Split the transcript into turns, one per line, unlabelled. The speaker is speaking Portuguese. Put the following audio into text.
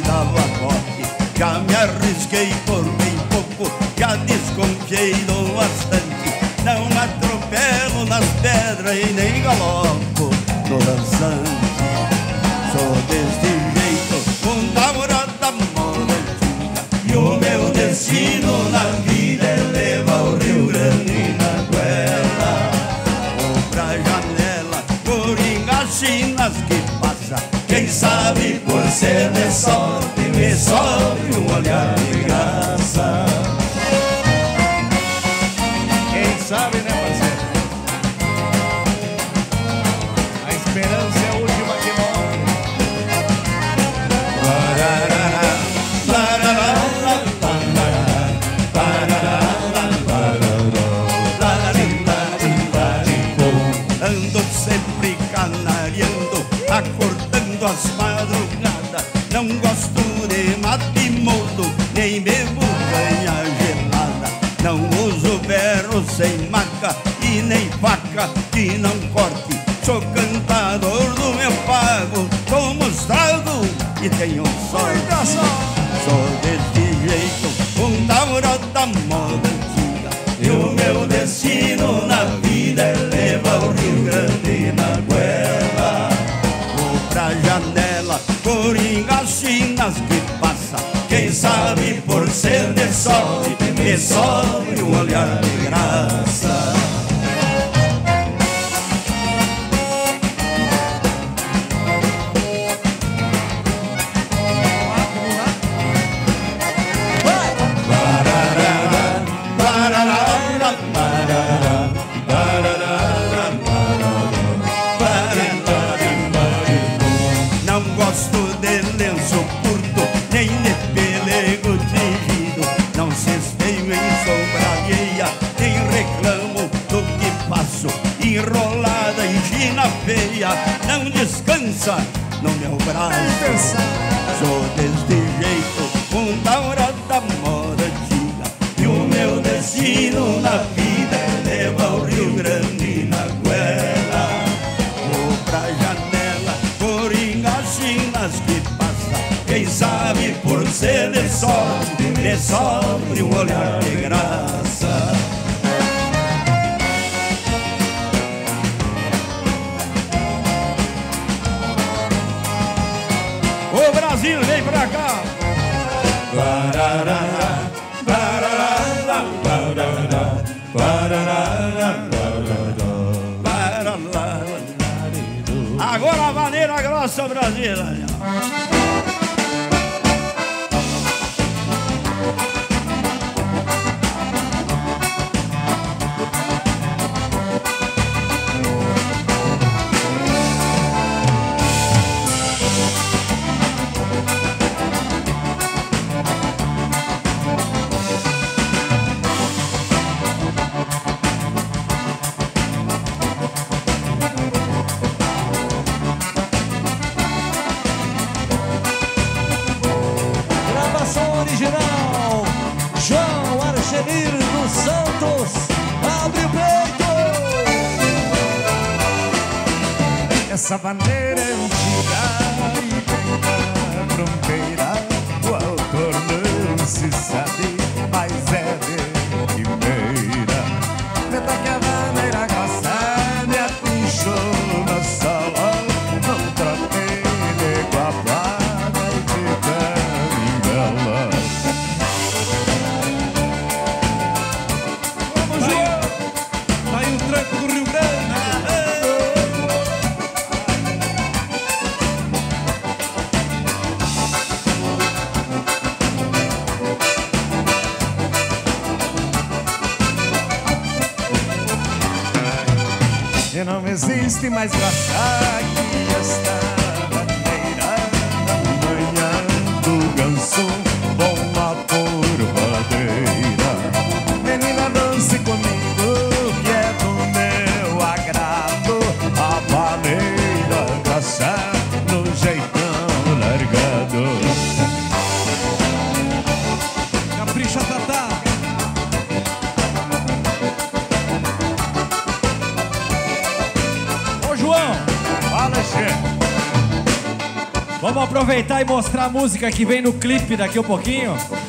dava toque. Já me arrisquei por bem pouco, já desconfiei do bastante. Não atropelo nas pedras e nem galopo no dançante. Sou deste jeito, um tauró da moda antiga, e o meu destino na vida é levar o Rio Grande na goela. Vou pra janela, coringa chinas que passa. Quem sabe por ser de sorte me sobe um olhar de graça.
Quem sabe, né, parceiro? A esperança é a última que morre.
Ando sempre canariando, acordando as madrugadas. Não gosto de mate mudo, nem bebo banha gelada. Não uso berro sem maca e nem faca que não corte. Sou cantador do meu pago, sou mostrado e tenho sorte. Sou desse jeito, um tauró da moda antiga, e o meu destino na vida é levar o Rio Grande na goela. Vou pra janela, coringa chinas que passa. Quem sabe por ser de sorte me sobe um olhar de graça. Não gosto de lenço curto, nem de pelego tingido. Não se espeio em sombra alheia, nem reclamo do que faço. Enrolada em china feia, não descansa no meu braço. Sou deste jeito, um tauró da moda antiga, e o meu destino na vida é levar o Rio Grande na goela. Vou pra janela, coringa chinas que passa. Quem sabe por ser de sorte me sobe um olhar de graça.
Ô Brasil, vem pra cá!
Agora a maneira grossa brasileira.
Gravação original, João Archenir dos Santos, abre o peito. Essa maneira é antiga e bem da fronteira, o autor não se sabe, mas é de primeira. Neta que a maneira grossa me atingiu na sala, não tratei de guapada e de caringala.
Vamos, João! Tá aí o tranco do Rio Grande!
E não existe mais graça que esta maneira. Na manhã do ganso, bom lá por madeira. Menina, dance comigo, que é do meu agrado. A maneira, graça, no jeitão largado.
Capricha, Tatá! Ô, João!
Fala, chefe.
Vamos aproveitar e mostrar a música que vem no clipe daqui a pouquinho.